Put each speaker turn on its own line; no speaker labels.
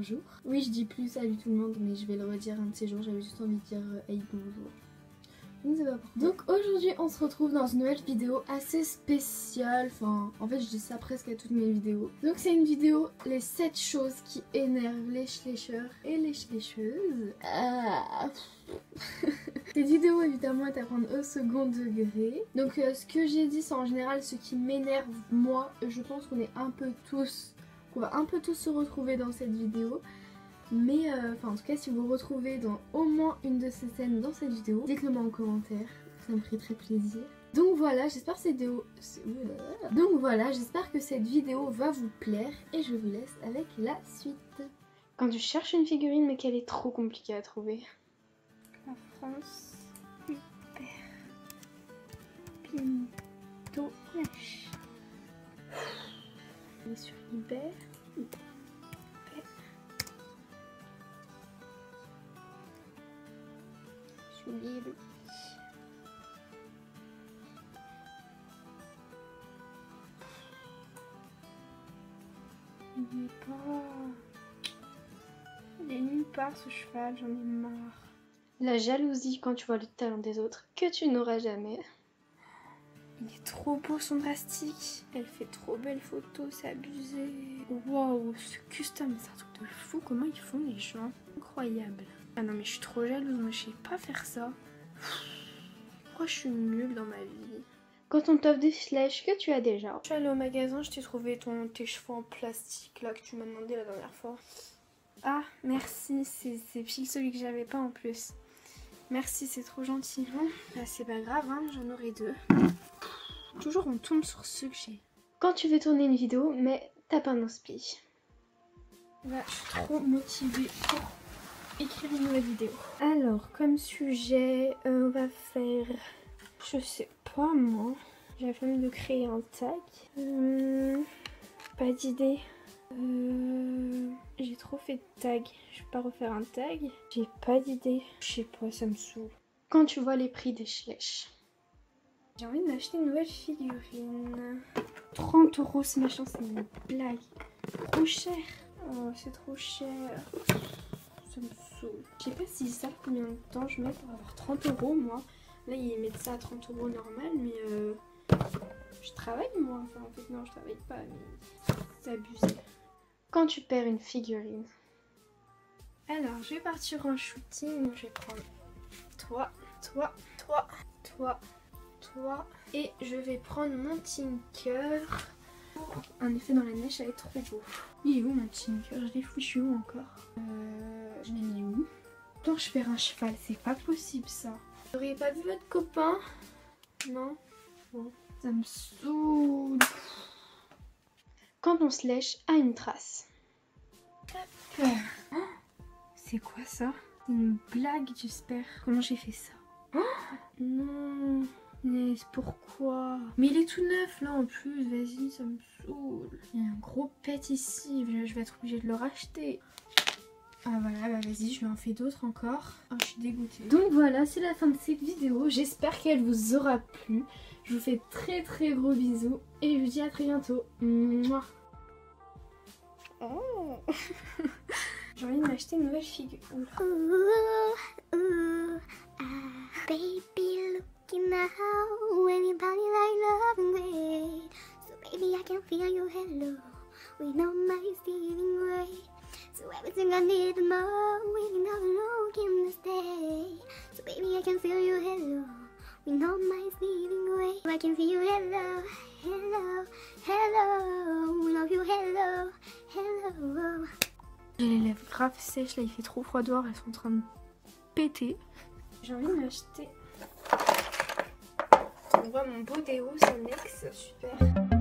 bonjour. Oui, je dis plus salut tout le monde, mais je vais le redire un de ces jours. J'avais juste envie de dire hey bonjour. Je ne sais pas pourquoi. Donc aujourd'hui, on se retrouve dans une nouvelle vidéo assez spéciale. Enfin, en fait, je dis ça presque à toutes mes vidéos. Donc c'est une vidéo, les 7 choses qui énervent les schlécheurs et les schlécheuses. Cette vidéo évidemment est à prendre au second degré. Donc ce que j'ai dit, c'est en général ce qui m'énerve moi. Je pense qu'on va un peu tous se retrouver dans cette vidéo. Mais en tout cas, si vous vous retrouvez dans au moins une de ces scènes dans cette vidéo, dites-le moi en commentaire, ça me ferait très plaisir. Donc voilà, j'espère que cette vidéo va vous plaire et je vous laisse avec la suite. Quand tu cherches une figurine mais qu'elle est trop compliquée à trouver. La France, Hyper, Pinto, Wesh. On est sur Hyper. Libre. Il est pas... Il est nulle part ce cheval, j'en ai marre. La jalousie quand tu vois le talent des autres que tu n'auras jamais. Il est trop beau son drastique. Elle fait trop belles photos, c'est abusé. Waouh, ce custom, c'est un truc de fou. Comment ils font les gens? Incroyable. Ah non mais je suis trop jalouse, moi je sais pas faire ça. Pourquoi je suis nulle dans ma vie? Quand on t'offre des flèches que tu as déjà. Je suis allée au magasin, je t'ai trouvé tes cheveux en plastique là que tu m'as demandé la dernière fois. Ah merci, c'est pile celui que j'avais pas en plus. Merci, c'est trop gentil. Bon, bah, c'est pas grave, hein, j'en aurai 2. Toujours on tombe sur ceux que j'ai. Quand tu veux tourner une vidéo, mais t'as pas d'inspi. Là, je suis trop motivée pour écrire une nouvelle vidéo. Alors, comme sujet, on va faire... Je sais pas moi. J'ai la flemme de créer un tag. Pas d'idée. J'ai trop fait de tags. Je vais pas refaire un tag. J'ai pas d'idée. Je sais pas, ça me saoule. Quand tu vois les prix des schlèches. J'ai envie d'acheter une nouvelle figurine. 30 €, ce machin, c'est une blague. Trop cher. Oh, c'est trop cher. Ça me saoule. Je sais pas s'ils savent combien de temps je mets pour avoir 30 €, moi. Là, ils mettent ça à 30 € normal, mais je travaille, moi. Enfin, en fait, non, je travaille pas, mais c'est abusé. Quand tu perds une figurine. Alors, je vais partir en shooting. Je vais prendre toi, et je vais prendre mon Tinker. Un effet dans la neige, ça va être trop beau. Il est où mon Tinker? Je l'ai foutu où encore? Je l'ai mis où? Quand je perds un cheval, c'est pas possible ça. Vous n'auriez pas vu votre copain? Non? Bon, ça me saoule. Quand on se lèche à une trace. Oh, c'est quoi ça? C'est une blague, j'espère. Comment j'ai fait ça? Oh, non. Mais pourquoi? Mais il est tout neuf là en plus, vas-y, ça me saoule. Il y a un gros pet ici, je vais être obligée de le racheter. Ah voilà, bah vas-y, je lui en fais d'autres encore. Oh, je suis dégoûtée. Donc voilà, c'est la fin de cette vidéo. J'espère qu'elle vous aura plu. Je vous fais très très gros bisous et je vous dis à très bientôt. Mouah. Oh. J'ai envie de m'acheter une nouvelle figure.
Baby, looking now, anybody like love and great. So baby, I can feel you, hello. We know my feeling great. So everything I need and more, waiting all looking to stay. So baby, I can feel you, hello. We know my feeling great. I can feel you, hello, hello, hello. We love you, hello, hello.
J'ai les lèvres grave sèches, là il fait trop froid dehors, elles sont en train de péter. J'ai envie de m'acheter. On voit mon beau déo, c'est Nex, super.